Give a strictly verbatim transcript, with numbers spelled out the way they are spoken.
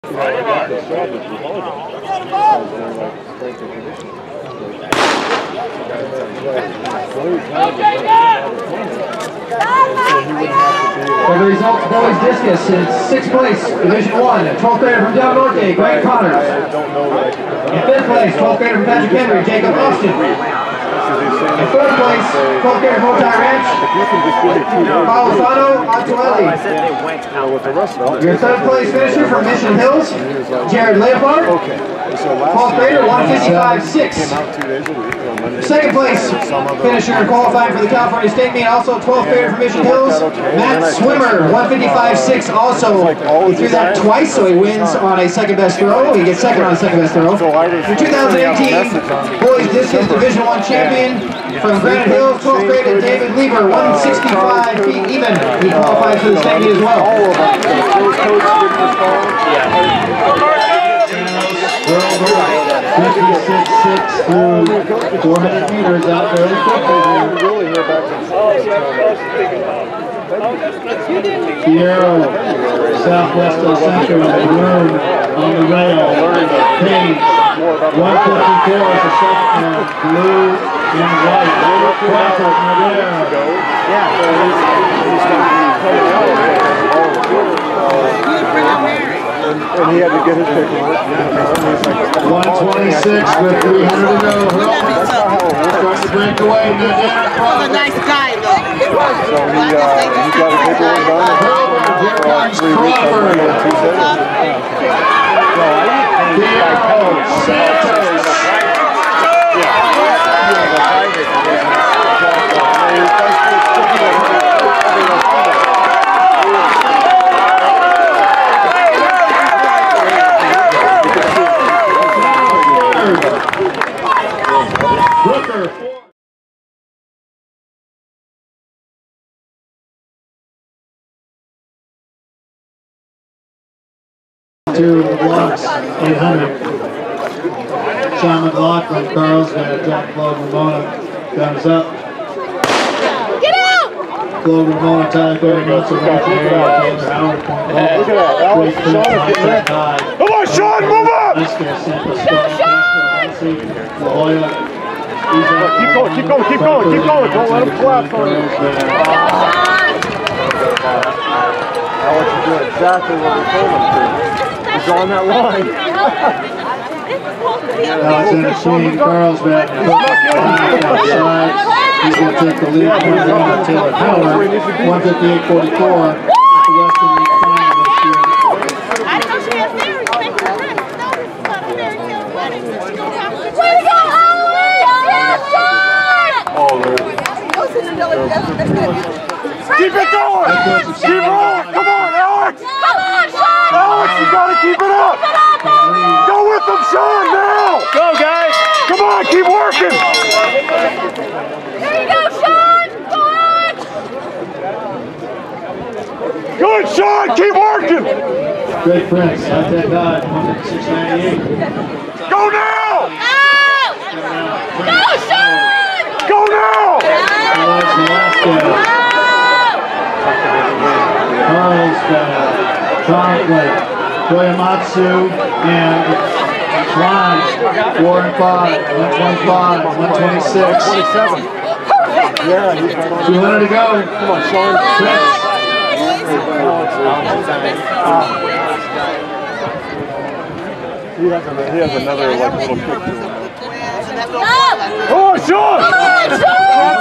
For the results, boys discus in sixth place, Division One, twelfth grader from Del Norte, Greg Connors. In fifth place, twelfth grader from Patrick Henry, Jacob Austin. In fourth place, twelfth grader from Motai Ranch, Paolo Antuelli. Your third place finisher from Mission Hills, Jared Leopard. twelfth grader, one fifty-five six. Second place finisher qualifying for the California State meet, also twelfth grader from Mission Hills, Matt Swimmer, one fifty-five six. Also, he threw that twice, so he wins on a second best throw. He gets second on a second best throw. Your two thousand eighteen Boys Discus Division One champion from Granite Hills, twelfth grader David Lieber, one sixty-five feet even. He qualifies for the state meet as well. fifty-six six through four hundred meters out fairly quickly. Fierro, Southwest El Centro, Maroon on the rail. Page, one fifty-four is the second round. Blue and white. Crawford, Madera. And, and he had to get his pick on it. one twenty-six with three hundred to go. Starting to break away. He's a nice guy, though. So he, uh, he got a big one done. Here comes Crawford. Fierro, Santos. Two blocks, eight hundred. Sean McLaughlin, Carlsbad, Jack Claude Ramona, comes up. Get out! Claude Ramona, Tyler Berry, Nelson, Howard point. Look at that. Come on, Sean, move up! Keep going, keep going, keep going, keep going. Don't let him collapse on you. Alex is doing exactly what we told him to. He's on that line. Alexander Sweeney, Carlsbad, outside. He's going to take the lead from Taylor Power, one fifty-eight forty-four. The Western League final this year. I know she has very respect for her. No, it's not a very tail wedding. Way to go, Alex! Yes, sir! Keep it going! Keep rolling! Come on, Alex! Come on, Sean! Alex, you gotta keep it up! Keep it up, baby! Go with them, Sean, now! Go, guys! Come on, keep working! There you go, Sean! Go, Alex! Good, Sean! Keep working! Great Prince, high-tech nine, one six ninety-eight. Go now! Out! Go, Sean! Go now! Alex Velasquez. Carlsbad, Conklin, Koyamatsu, and Klein, four and five, one twenty-five, one twenty-six, twenty-seven. Yeah, two hundred to go. Come on, Sean. Prince. He has another, he has another like little kick to him. Come on, Sean! Come on, Sean!